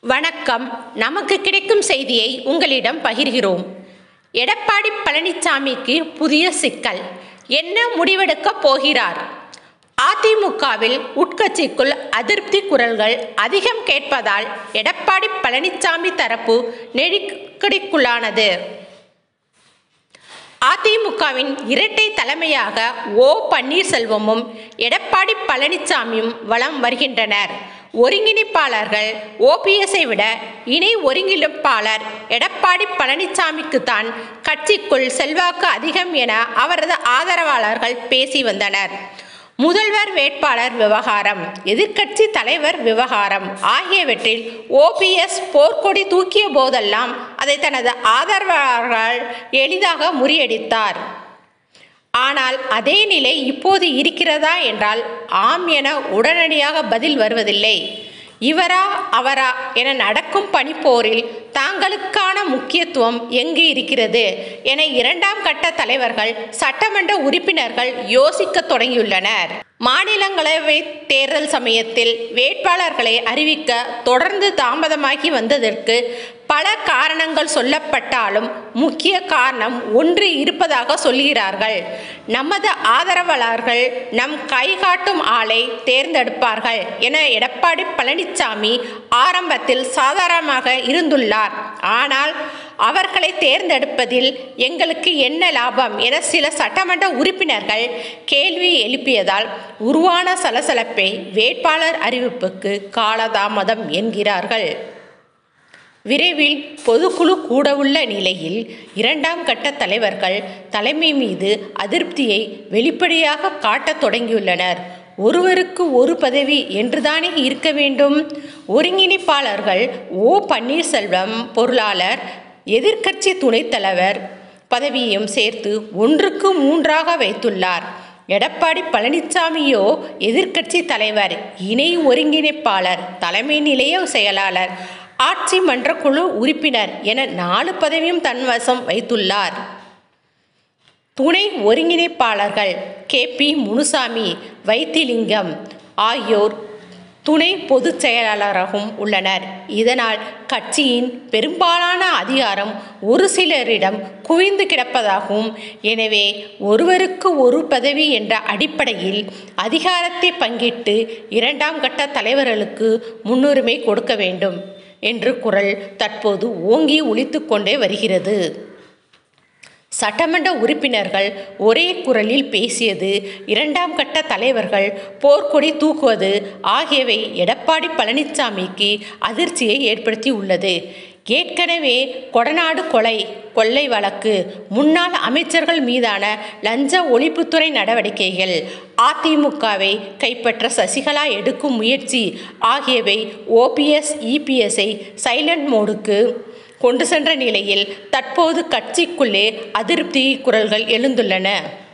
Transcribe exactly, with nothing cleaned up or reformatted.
வணக்கம். நமக்கு கிடைக்கும் செய்தியை உங்களிடம் பகிர்கிறோம். எடப்பாடி பழனிசாமிக்கு புதிய சிக்கல். என்ன முடிவெடுக்கப் போகிறார்? அதிமுகவில் உட்கட்சிக்குள் அதிருப்தி குரல்கள் அதிகம் கேட்பதால் எடப்பாடி பழனிசாமி தரப்பு நெருக்கடிக்குள்ளானது. அதிமுகவின் இரட்டை தலைமையாக ஓ பன்னீர்செல்வமும் எடப்பாடி பழனிசாமியும் வலம் வருகின்றனர். ஒருங்கிணைப்பாளர்கள் ஓபிஎஸ்ஐ விட இணை ஒருங்கிணைப்பாளர் எடப்பாடி பழனிசாமிக்கு தான் கட்சிக்குள் செல்வாக்கு அதிகம் என அவரது ஆதரவாளர்கள் பேசி வந்தனர். முதல்வர் வேட்பாளர் விவகாரம், எதிர்க்கட்சி தலைவர் விவகாரம் ஆகியவற்றில் ஓபிஎஸ் போர்க்கொடி தூக்கிய போதெல்லாம் அதை தனது ஆதரவாளர்கள் எளிதாக முறியடித்தார். ஆனால் அதே நிலை இப்போது இருக்கிறதா என்றால் ஆம் என உடனடியாக பதில் வருவதில்லை. இவரா அவரா என நடக்கும் பனிப்போரில் தாங்களுக்கான முக்கியத்துவம் எங்கு இருக்கிறது என இரண்டாம் கட்ட தலைவர்கள், சட்டமன்ற உறுப்பினர்கள் யோசிக்க தொடங்கியுள்ளனர். மாநிலங்களவை தேர்தல் சமயத்தில் வேட்பாளர்களை அறிவிக்க தொடர்ந்து தாமதமாகி வந்ததற்கு பல காரணங்கள் சொல்லப்பட்டாலும் முக்கிய காரணம் ஒன்று இருப்பதாக சொல்கிறார்கள். நமது ஆதரவாளர்கள் நம் கைகாட்டும் ஆளை தேர்ந்தெடுப்பார்கள் என எடப்பாடி பழனிசாமி ஆரம்பத்தில் சாதாரணமாக இருந்துள்ளார். ஆனால் அவர்களை தேர்ந்தெடுப்பதில் எங்களுக்கு என்ன லாபம் என சில சட்டமன்ற உறுப்பினர்கள் கேள்வி எழுப்பியதால் உருவான சலசலப்பை வேட்பாளர் அறிவிப்புக்கு காலதாமதம் என்கிறார்கள். விரைவில் பொதுக்குழு கூடவுள்ள நிலையில் இரண்டாம் கட்ட தலைவர்கள் தலைமை மீது அதிருப்தியை வெளிப்படையாக காட்டத் தொடங்கியுள்ளனர். ஒருவருக்கு ஒரு பதவி என்றுதானே இருக்க வேண்டும்? ஒருங்கிணைப்பாளர்கள் ஓ பன்னீர்செல்வம் பொருளாளர், எதிர்க்கட்சி துணைத் தலைவர் பதவியையும் சேர்த்து ஒன்றுக்கு மூன்றாக வைத்துள்ளார். எடப்பாடி பழனிசாமியோ எதிர்க்கட்சி தலைவர், இணை ஒருங்கிணைப்பாளர், தலைமை நிலைய செயலாளர், ஆட்சி மன்ற குழு உறுப்பினர் என நாலு பதவியும் தன்வசம் வைத்துள்ளார். துணை ஒருங்கிணைப்பாளர்கள் கே பி முனுசாமி, வைத்திலிங்கம் ஆகியோர் துணை பொதுச் செயலாளராகவும் உள்ளனர். இதனால் கட்சியின் பெரும்பாலான அதிகாரம் ஒரு சிலரிடம் குவிந்து கிடப்பதாகவும், எனவே ஒருவருக்கு ஒரு பதவி என்ற அடிப்படையில் அதிகாரத்தை பங்கிட்டு இரண்டாம் கட்ட தலைவர்களுக்கு முன்னுரிமை கொடுக்க வேண்டும் என்று குரல் தற்போது ஓங்கி ஒலித்து கொண்டே வருகிறது. சட்டமன்ற உறுப்பினர்கள் ஒரே குரலில் பேசியது, இரண்டாம் கட்ட தலைவர்கள் போர்க்கொடி தூக்குவது ஆகியவை எடப்பாடி பழனிசாமிக்கு அதிர்ச்சியை ஏற்படுத்தி உள்ளது. ஏற்கனவே கொடநாடு கொலை கொள்ளை வழக்கு, முன்னாள் அமைச்சர்கள் மீதான லஞ்ச ஒழிப்புத்துறை நடவடிக்கைகள், அதிமுகவை கைப்பற்ற சசிகலா எடுக்கும் முயற்சி ஆகியவை ஓபிஎஸ் இபிஎஸ்ஐ சைலண்ட் மோடுக்கு கொண்டு சென்ற நிலையில் தற்போது கட்சிக்குள்ளே அதிருப்தி குரல்கள் எழுந்துள்ளன.